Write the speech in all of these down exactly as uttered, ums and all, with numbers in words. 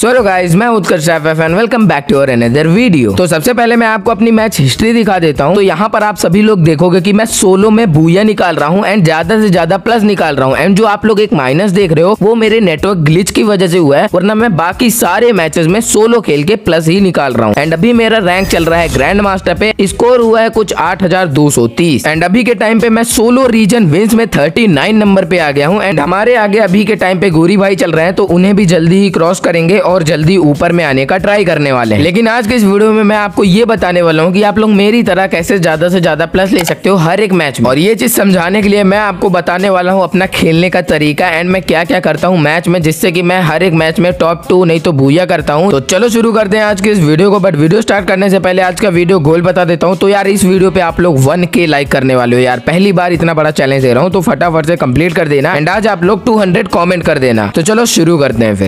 सो guys, मैं Utkarsh and welcome back to another video. तो सबसे पहले मैं आपको अपनी मैच हिस्ट्री दिखा देता हूँ। तो यहाँ पर आप सभी लोग देखोगे कि मैं सोलो में बूया निकाल रहा हूँ एंड ज्यादा से ज्यादा प्लस निकाल रहा हूँ। एंड जो आप लोग एक माइनस देख रहे हो वो मेरे नेटवर्क ग्लिच की वजह से हुआ है, वरना मैं बाकी सारे मैचेस में सोलो खेल के प्लस ही निकाल रहा हूँ। एंड अभी मेरा रैंक चल रहा है ग्रैंड मास्टर पे, स्कोर हुआ है कुछ आठ हजार दो सौ तीस। एंड अभी के टाइम पे मैं सोलो रीजन विंस में थर्टी नाइन नंबर पे आ गया हूँ। एंड हमारे आगे अभी के टाइम पे गोरी भाई चल रहे हैं, तो उन्हें भी जल्दी ही क्रॉस करेंगे और जल्दी ऊपर में आने का ट्राई करने वाले हैं। लेकिन आज के इस वीडियो में मैं आपको ये बताने वाला हूँ कि आप लोग मेरी तरह कैसे ज्यादा से ज्यादा प्लस ले सकते हो हर एक मैच में। और ये चीज समझाने के लिए मैं आपको बताने वाला हूँ अपना खेलने का तरीका एंड मैं क्या क्या करता हूँ मैच में, जिससे कि मैं हर एक मैच में टॉप टू नहीं तो बूया करता हूँ। तो चलो शुरू करते हैं आज के इस वीडियो को। बट वीडियो स्टार्ट करने से पहले आज का वीडियो गोल बता देता हूँ। तो यार इस वीडियो पे आप लोग वन के लाइक करने वाले हो यार, पहली बार इतना बड़ा चैलेंज दे रहा हूँ, तो फटाफट से कंप्लीट कर देना। एंड आज आप लोग टू हंड्रेड कमेंट कर देना। तो चलो शुरू करते हैं फिर।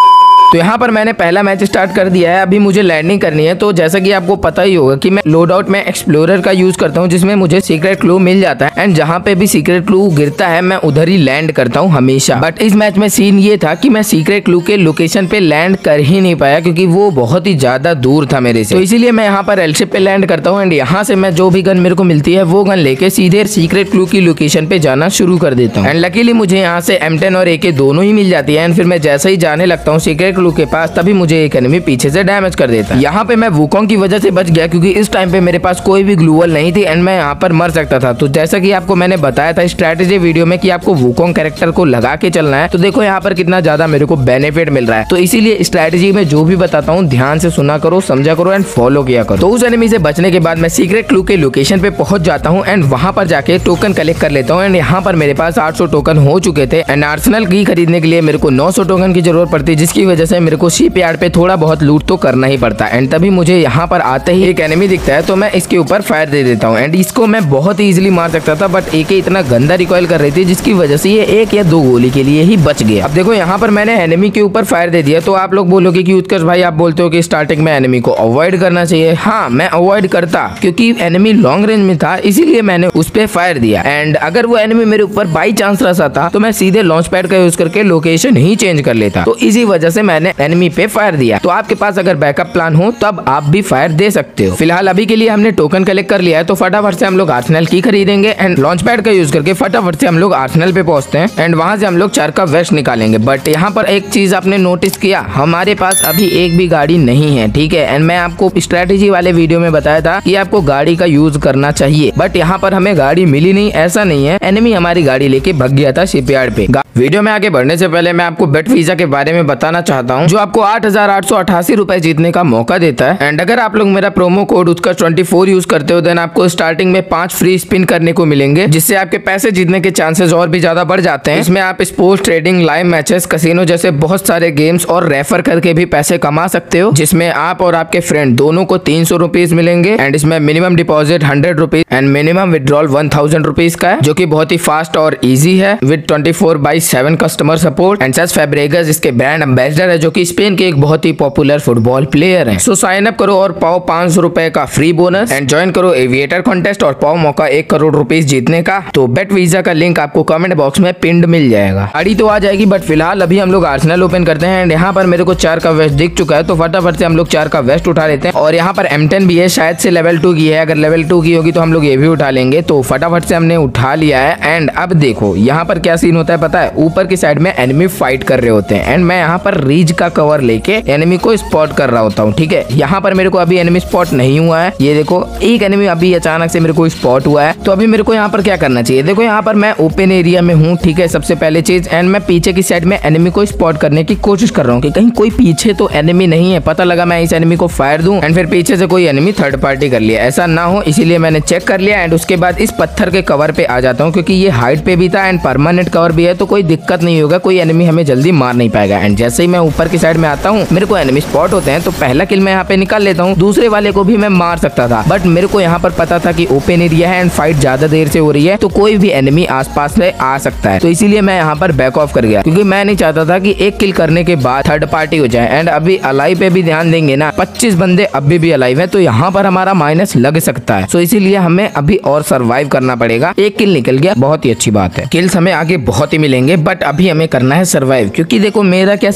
तो यहाँ पर मैंने पहला मैच स्टार्ट कर दिया है, अभी मुझे लैंडिंग करनी है। तो जैसा कि आपको पता ही होगा कि मैं लोड आउट में एक्सप्लोरर का यूज करता हूँ, जिसमें मुझे सीक्रेट क्लू मिल जाता है। एंड जहाँ पे भी सीक्रेट क्लू गिरता है मैं उधर ही लैंड करता हूँ हमेशा। बट इस मैच में सीन ये था कि मैं सीक्रेट क्लू के लोकेशन पे लैंड कर ही नहीं पाया, क्योंकि वो बहुत ही ज्यादा दूर था मेरे से। तो इसीलिए मैं यहाँ पर एलशिप पे लैंड करता हूँ एंड यहाँ से मैं जो भी गन मेरे को मिलती है वो गन लेके सीधे सीक्रेट क्लू की लोकेशन पे जाना शुरू कर देता हूँ। एंड लकीली मुझे यहाँ से एम टेन और ए के दोनों ही मिल जाती है। एंड फिर मैं जैसे ही जाने लगता हूँ सीक्रेट क्लू के पास, तभी मुझे एक एनिमी पीछे से डैमेज कर देता है। यहाँ पे मैं वुकोंग की वजह से बच गया, क्योंकि इस टाइम पे मेरे पास कोई भी ग्लूवल नहीं थी एंड मैं यहाँ पर मर सकता था। तो जैसा कि आपको मैंने बताया था स्ट्रेटेजी वीडियो में कि आपको वुकोंग कैरेक्टर को लगा के चलना है, तो देखो यहाँ पर कितना ज्यादा मेरे को बेनिफिट मिल रहा है। तो इसीलिए स्ट्रेटेजी में जो भी बताता हूँ ध्यान से सुना करो, समझा करो एंड फॉलो किया करो। तो उस एनिमी से बचने के बाद मैं सीक्रेट क्लू के लोकेशन पे पहुंच जाता हूँ एंड वहां पर जाके टोकन कलेक्ट कर लेता हूँ। एंड यहाँ पर मेरे पास आठ सौ टोकन हो चुके थे एंड आर्सेनल की खरीदने के लिए मेरे को नौ सौ टोकन की जरूरत पड़ती है, जिसकी वजह से मेरे को शिप यार्ड पे थोड़ा बहुत लूट तो करना ही पड़ता है। एंड तभी मुझे यहाँ पर आते ही एक एनिमी दिखता है, तो मैं इसके ऊपर फायर दे देता हूँ। एंड इसको मैं बहुत ही इजीली मार सकता था, बट एक इतना गंदा रिकॉइल कर रही थी जिसकी वजह से ये एक या दो गोली के लिए ही बच गया। अब देखो यहाँ पर मैंने एनिमी के ऊपर फायर दे दिया। तो आप लोग बोलोगे कि उत्कर्ष भाई आप बोलते हो कि स्टार्टिंग में एनिमी को अवॉइड करना चाहिए। हाँ, मैं अवॉइड करता, क्योंकि एनिमी लॉन्ग रेंज में था, इसीलिए मैंने उस पर फायर दिया। एंड अगर वो एनिमी मेरे ऊपर बाई चांस रहा था तो मैं सीधे लॉन्च पैड का यूज करके लोकेशन ही चेंज कर लेता। तो इसी वजह से मैंने एनिमी पे फायर दिया। तो आपके पास अगर बैकअप प्लान हो तब आप भी फायर दे सकते हो। फिलहाल अभी के लिए हमने टोकन कलेक्ट कर लिया है, तो फटाफट से हम लोग आर्सेनल की खरीदेंगे एंड लॉन्च पैड का यूज करके फटाफट से हम लोग आर्सेनल पे पहुंचते हैं एंड वहां से हम लोग चार का वेस्ट निकालेंगे। बट यहाँ पर एक चीज आपने नोटिस किया, हमारे पास अभी एक भी गाड़ी नहीं है, ठीक है। एंड मैं आपको स्ट्रेटेजी वाले वीडियो में बताया था कि आपको गाड़ी का यूज करना चाहिए, बट यहाँ पर हमें गाड़ी मिली नहीं। ऐसा नहीं है, एनिमी हमारी गाड़ी लेके भाग गया था शिपयार्ड पे। वीडियो में आगे बढ़ने से पहले मैं आपको बेट वीजा के बारे में बताना चाहता हूँ, जो आपको आठ हजार आठ सौ अठासी रुपए जीतने का मौका देता है। एंड अगर आप लोग मेरा promo code Utkarsh twenty four use करते हो, देन आपको स्टार्टिंग में पांच फ्री स्पिन करने को मिलेंगे, जिससे आपके पैसे जीतने के चांसेस और भी ज्यादा बढ़ जाते हैं। इसमें आप sports, trading, live matches, casino जैसे बहुत सारे गेम्स और रेफर करके भी पैसे कमा सकते हो, जिसमें आप और आपके फ्रेंड दोनों को तीन सौ रुपीज मिलेंगे। एंड इसमें minimum deposit hundred rupees and minimum withdrawal one thousand rupees का है, जो की बहुत ही फास्ट और ईजी है with twenty four by seven customer support. And Cesc Fabregas इसके ब्रांड एम्बेसडर है, जो कि स्पेन के एक बहुत ही पॉपुलर फुटबॉल प्लेयर है। सो साइन अप करो और पाओ पांच सौ रुपए का फ्री बोनस एंड ज्वाइन करो एविएटर कॉन्टेस्ट और पाओ मौका एक करोड़ रुपीस जीतने का। तो बेट वीजा का लिंक आपको कमेंट बॉक्स में पिंड मिल जाएगा। गाड़ी तो आ जाएगी, बट फिलहाल अभी हम लोग आर्सेनल ओपन करते हैं। एंड यहाँ पर मेरे को चार का वेस्ट दिख चुका है, तो फटाफट से हम लोग चार का वेस्ट उठा लेते हैं। और यहाँ पर एम टेन भी है, शायद से लेवल टू की है, अगर लेवल टू की होगी तो हम लोग ये भी उठा लेंगे। तो फटाफट से हमने उठा लिया है। एंड अब देखो यहाँ पर क्या सीन होता है पता है, ऊपर की साइड में एनिमी फाइट कर रहे होते हैं एंड मैं यहाँ पर रीज का कवर लेके एनिमी को स्पॉट कर रहा होता हूँ, ठीक है। यहाँ पर मेरे को अभी एनिमी स्पॉट नहीं हुआ है, ये देखो एक एनिमी अभी अचानक से मेरे को स्पॉट हुआ है। तो अभी मेरे को यहाँ पर क्या करना चाहिए, देखो यहाँ पर मैं ओपन एरिया में हूँ, ठीक है, सबसे पहले चीज। एंड मैं पीछे की साइड में एनिमी को स्पॉट करने की कोशिश कर रहा हूँ कि कहीं कोई पीछे तो एनिमी नहीं है। पता लगा मैं इस एनिमी को फायर दूं एंड फिर पीछे से कोई एनिमी थर्ड पार्टी कर लिया, ऐसा ना हो इसीलिए मैंने चेक कर लिया। एंड उसके बाद इस पत्थर के कवर पे आ जाता हूँ, क्योंकि ये हाइट पे भी था एंड परमानेंट कवर भी है, तो कोई दिक्कत नहीं होगा, कोई एनिमी हमें जल्दी मार नहीं पाएगा। एंड जैसे ही मैं ऊपर की साइड में आता हूँ मेरे को एनिमी स्पॉट होते हैं, तो पहला किल मैं यहाँ पे निकाल लेता हूँ। दूसरे वाले को भी मैं मार सकता था, बट मेरे को यहाँ पर पता था कि ओपन एरिया है एंड फाइट ज्यादा देर से हो रही है, तो कोई भी एनिमी आसपास से आ सकता है। तो इसीलिए मैं यहाँ पर बैक ऑफ कर गया, क्योंकि मैं नहीं चाहता था कि एक किल करने के बाद थर्ड पार्टी हो जाए। एंड अभी अलाइव पे भी ध्यान देंगे ना, पच्चीस बंदे अभी भी अलाइव है, तो यहाँ पर हमारा माइनस लग सकता है। तो इसीलिए हमें अभी और सर्वाइव करना पड़ेगा। एक किल निकल गया, बहुत ही अच्छी बात है। किल्स हमें आगे बहुत ही मिलेंगे, बट अभी हमें करना है सर्वाइव, क्योंकि देखो मेरा क्या सीन रहता है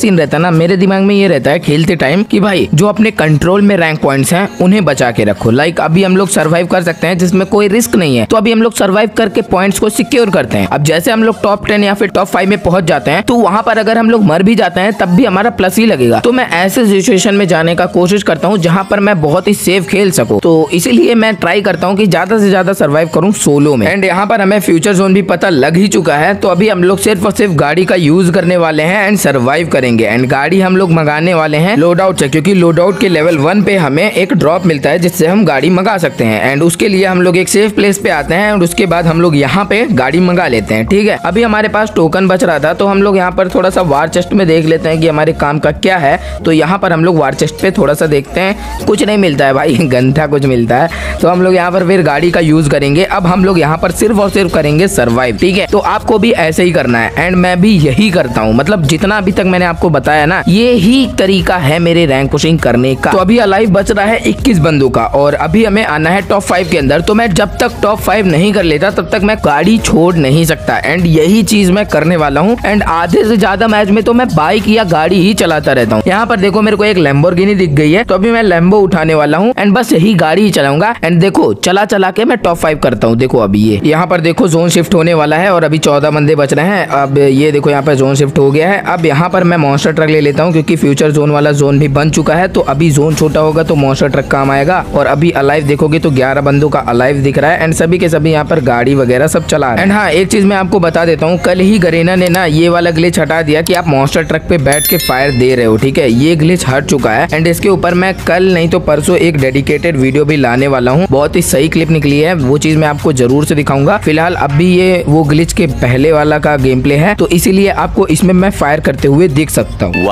ना मेरे दिमाग में ये रहता है खेलते टाइम कि भाई जो अपने कंट्रोल में रैंक पॉइंट्स हैं उन्हें बचा के रखो। लाइक अभी हम लोग सर्वाइव कर सकते हैं जिसमें कोई रिस्क नहीं है, तो अभी हम लोग सर्वाइव करके पॉइंट्स को सिक्योर करते हैं। अब जैसे हम लोग टॉप टेन या फिर टॉप फाइव में पहुंच जाते हैं तो वहां पर अगर हम लोग मर भी जाते हैं तब भी हमारा प्लस ही लगेगा। तो मैं ऐसे सिचुएशन में जाने का कोशिश करता हूँ जहां पर मैं बहुत ही सेफ खेल सकूं, तो इसीलिए मैं ट्राई करता हूँ कि ज्यादा से ज्यादा सर्वाइव करूँ सोलो में। एंड यहाँ पर हमें फ्यूचर जोन भी पता लग ही चुका है, तो अभी हम लोग सिर्फ और सिर्फ गाड़ी का यूज करने वाले हैं एंड सर्वाइव करेंगे। एंड गाड़ी हम लोग मंगाने वाले हैं लोड आउट से, क्योंकि लोड आउट के लेवल वन पे हमें एक ड्रॉप मिलता है जिससे हम गाड़ी मंगा सकते हैं। एंड उसके लिए हम लोग एक सेफ प्लेस पे आते हैं और उसके बाद हम लोग यहाँ पे गाड़ी मंगा लेते हैं। ठीक है, अभी हमारे पास टोकन बच रहा था तो हम लोग यहाँ पर थोड़ा सा वार चेस्ट में देख लेते हैं कि हमारे काम का क्या है। तो यहाँ पर हम लोग वार चेस्ट पे थोड़ा सा देखते हैं, कुछ नहीं मिलता है भाई, गंदा कुछ मिलता है। तो हम लोग यहाँ पर फिर गाड़ी का यूज करेंगे। अब हम लोग यहाँ पर सिर्फ और सिर्फ करेंगे सर्वाइव। ठीक है, तो आपको भी ऐसे ही करना है एंड मैं भी यही करता हूँ। मतलब जितना अभी तक मैंने आपको बताया ना, ये ही तरीका है मेरे रैंक पुशिंग करने का। तो अभी अलाइव बच रहा है इक्कीस बंदों का और अभी हमें आना है टॉप फाइव के अंदर। तो मैं जब तक टॉप फाइव नहीं कर लेता तब तक मैं गाड़ी छोड़ नहीं सकता एंड यही चीज मैं करने वाला हूँ। एंड आधे से ज्यादा मैच में तो मैं बाइक या गाड़ी ही चलाता रहता हूँ। यहाँ पर देखो मेरे को एक लैम्बोर्गिनी दिख गई है, तो अभी मैं लैम्बो उठाने वाला हूँ एंड बस यही गाड़ी ही चलाऊंगा। एंड देखो चला चला के मैं टॉप फाइव करता हूँ। देखो अभी ये यहाँ पर देखो जोन शिफ्ट होने वाला है और अभी चौदह बंदे बच रहे हैं। अब ये देखो यहाँ पर जोन शिफ्ट हो गया है। अब यहाँ पर मैं मॉन्स्टर ट्रक ले लेता हूँ क्योंकि फ्यूचर जोन वाला जोन भी बन चुका है, तो अभी जोन छोटा होगा तो मॉन्स्टर ट्रक काम आएगा। और अभी अलाइव देखोगे तो ग्यारह बंदों का अलाइव दिख रहा है एंड सभी के सभी यहाँ पर गाड़ी वगैरह सब चला रहे हैं। एंड हाँ, एक चीज मैं आपको बता देता हूँ, कल ही गरीना ने ना ये वाला ग्लिच हटा दिया कि आप मॉन्स्टर ट्रक पे बैठ के फायर दे रहे हो। ठीक है, ये ग्लिच हट चुका है एंड इसके ऊपर मैं कल नहीं तो परसों एक डेडिकेटेड वीडियो भी लाने वाला हूँ। बहुत ही सही क्लिप निकली है, वो चीज मैं आपको जरूर से दिखाऊंगा। फिलहाल अभी ये वो ग्लिच के पहले वाला का गेम प्ले है, तो इसीलिए आपको इसमें मैं फायर करते हुए देख सकता हूँ।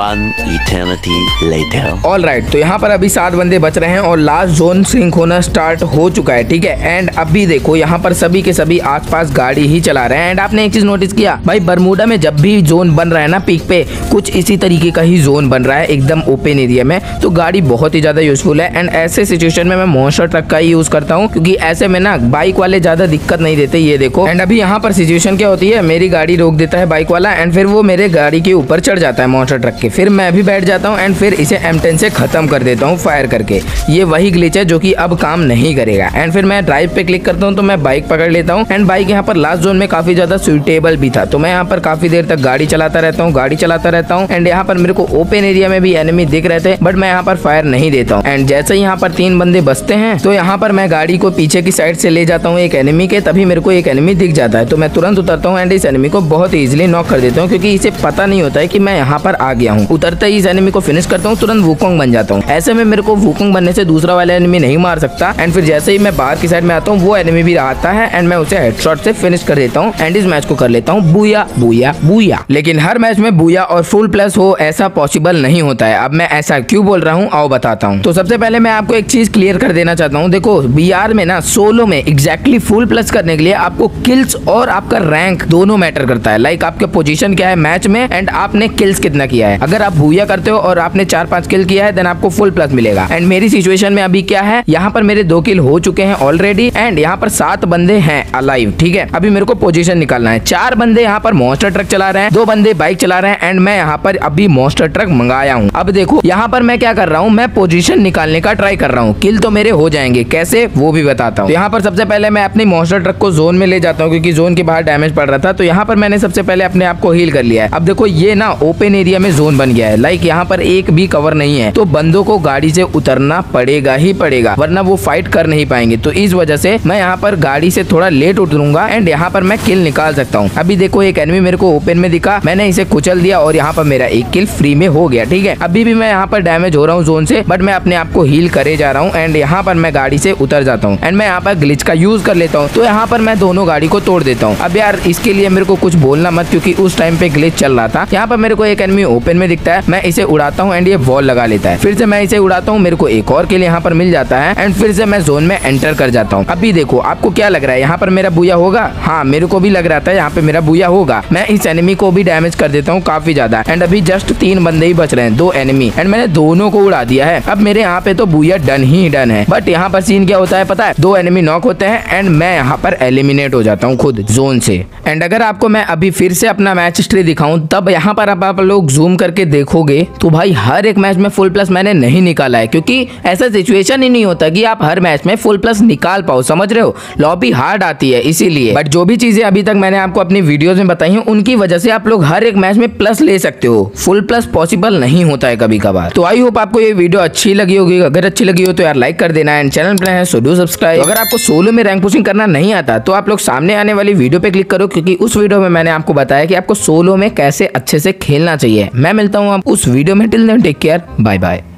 ऑल राइट, तो यहाँ पर अभी सात बंदे बच रहे हैं और लास्ट जोन सिंक होना स्टार्ट हो चुका है। ठीक है, एंड अभी देखो यहाँ पर सभी के सभी आसपास गाड़ी ही चला रहे हैं। एंड आपने एक चीज नोटिस किया भाई, बरमूडा में जब भी जोन बन रहा है ना पीक पे, कुछ इसी तरीके का ही जोन बन रहा है एकदम ओपन एरिया में, तो गाड़ी बहुत ही ज्यादा यूजफुल है। एंड ऐसे सिचुएशन में मैं मॉन्स्टर ट्रक का ही यूज करता हूँ क्योंकि ऐसे में ना बाइक वाले ज्यादा दिक्कत नहीं देते। ये देखो, एंड अभी यहाँ पर सिचुएशन क्या होती है, मेरी गाड़ी रोक देता है बाइक वाला एंड फिर वो मेरे गाड़ी के ऊपर चढ़ जाता है मॉन्स्टर ट्रक के, फिर मैं भी बैठ जाता हूँ एंड फिर इसे एम टेन से खत्म कर देता हूँ फायर करके। ये वही ग्लिच है जो कि अब काम नहीं करेगा। एंड फिर मैं ड्राइव पे क्लिक करता हूँ तो मैं बाइक पकड़ लेता हूँ एंड बाइक यहाँ पर लास्ट जोन में काफी ज्यादा सुटेबल भी था, तो मैं यहाँ पर काफी देर तक गाड़ी चलाता रहता हूँ गाड़ी चलाता रहता हूँ एंड यहाँ पर मेरे को ओपन एरिया में भी एनिमी दिख रहे थे, बट मैं यहाँ पर फायर नहीं देता हूँ। एंड जैसे ही यहाँ पर तीन बंदे बचते हैं तो यहाँ पर मैं गाड़ी को पीछे की साइड से ले जाता हूँ एक एनिमी के, तभी मेरे को एक एनिमी दिख जाता है, तो मैं तुरंत उतरता हूँ एंड इस एनिमी को बहुत इजीली नॉक कर देता हूँ क्योंकि इसे पता नहीं होता है कि मैं यहाँ पर आ गया हूँ। उतरते ही इस एनिमी को फिनिश करता हूँ, तुरंत वुकोंग बन जाता हूँ। ऐसे में मेरे को वुकोंग बनने से दूसरा वाला एनिमी नहीं मार सकता एंड फिर जैसे ही मैं बाहर की साइड में आता हूँ वो एनिमी भी आता है एंड मैं उसे हेडशॉट से फिनिश कर देता हूँ एंड इस मैच को कर लेता हूँ बूया बूया बूया। लेकिन हर मैच में बूया और फुल प्लस हो ऐसा पॉसिबल नहीं होता है। अब मैं ऐसा क्यों बोल रहा हूँ आओ बताता हूँ। तो सबसे पहले मैं आपको एक चीज क्लियर कर देना चाहता हूँ, देखो बीआर में ना सोलो में एग्जैक्टली फुल प्लस करने के लिए आपको किल्स और आपका रैंक दोनों मैटर करता है। लाइक आपका पोजीशन क्या है मैच में एंड आपने किल्स कितना किया है। अगर आप बूया करते हो और आपने चार पांच किल किया है देन आपको फुल प्लस मिलेगा। एंड मेरी सिचुएशन में अभी क्या है, यहाँ पर मेरे दो किल हो चुके हैं ऑलरेडी एंड यहाँ पर सात बंदे हैं अलाइव। ठीक है, अभी मेरे को पोजीशन निकालना है। चार बंदे यहाँ पर मॉन्स्टर ट्रक चला रहे हैं, दो बंदे बाइक चला रहे हैं एंड मैं यहाँ पर अभी मॉन्स्टर ट्रक मंगाया हूँ। अब देखो यहाँ पर मैं क्या कर रहा हूँ, मैं पोजीशन निकालने का ट्राई कर रहा हूँ। किल तो मेरे हो जाएंगे, कैसे वो भी बताता हूँ। तो यहाँ पर सबसे पहले मैं अपनी मॉन्स्टर ट्रक को जोन में ले जाता हूँ क्योंकि जोन के बाहर डैमेज पड़ रहा था, तो यहाँ पर मैंने सबसे पहले अपने आप को हील कर लिया है। अब देखो ये ना ओपन एरिया में जोन बन गया है, लाइक यहाँ पर एक भी कवर नहीं है, तो बंदों को गाड़ी से उतरना पड़ेगा ही पड़ेगा वरना वो फाइट कर नहीं पाएंगे। तो इस वजह से मैं यहाँ पर गाड़ी से थोड़ा लेट उतरूंगा एंड यहाँ पर मैं किल निकाल सकता हूँ। अभी देखो एक एनिमी मेरे को ओपन में दिखा, मैंने इसे कुचल दिया और यहाँ पर मेरा एक किल फ्री में हो गया। ठीक है, अभी भी मैं यहाँ पर डैमेज हो रहा हूँ जोन से, बट मैं अपने आप को हील करे जा रहा हूँ एंड यहाँ पर मैं गाड़ी से उतर जाता हूँ एंड मैं यहाँ पर ग्लिच का यूज कर लेता हूँ। तो यहाँ पर मैं दोनों गाड़ी को तोड़ देता हूँ। अब यार इसके लिए मेरे को कुछ बोलना मत क्योंकि उस टाइम पे ग्लिच चल रहा था। यहाँ पर मेरे को एक एनिमी ओपन में दिखता है, मैं इसे उड़ाता हूँ एंड ये वॉल लगा लेता है। फिर से मैं इसे उड़ाता हूँ, मेरे को एक और किल यहाँ पर मिल जाता है एंड फिर से मैं जोन में एंटर कर जाता हूँ। अभी देखो आपको क्या लग रहा है, यहाँ पर मेरा बूया होगा? हाँ मेरे को भी लग रहा था यहाँ पे मेरा बूया होगा। मैं इस एनिमी को भी डैमेज कर देता हूँ काफी ज्यादा एंड अभी जस्ट तीन बंदे ही बच रहे हैं, दो एनिमी, एंड मैंने दोनों को उड़ा दिया है। अब मेरे यहाँ पे तो बूया डन ही डन है, बट यहाँ पर सीन क्या होता है पता है, दो एनिमी नॉक होते हैं एंड मैं यहाँ पर एलिमिनेट हो जाता हूँ खुद जोन से। एंड अगर आपको मैं अभी फिर से अपना मैच हिस्ट्री दिखाऊं तब यहाँ पर आप, आप लोग जूम करके देखोगे तो भाई हर एक मैच में फुल प्लस मैंने नहीं निकाला है, क्योंकि ऐसा सिचुएशन ही नहीं होता कि आप हर मैच में फुल प्लस निकाल पाओ, समझ रहे हो, लॉबी हार्ड आती है इसीलिए। बट जो भी चीजें अभी तक मैंने आपको अपनी वीडियोस में बताई हैं उनकी वजह से आप लोग हर एक मैच में प्लस ले सकते हो। फुल प्लस पॉसिबल नहीं होता है कभी कभार। तो आई होप आपको ये वीडियो अच्छी लगी होगी। अगर अच्छी लगी हो तो यार लाइक कर देना एंड चैनल पर है सो डू सब्सक्राइब। अगर आपको सोलो में रैंक पुशिंग करना नहीं आता तो आप लोग सामने आने वाली वीडियो पे क्लिक करो, क्योंकि उस वीडियो में मैंने आपको बताया कि आपको सोलो में कैसे अच्छे से खेलना चाहिए। मैं मिलता हूँ आप उस वीडियो में। Till then take care, bye bye.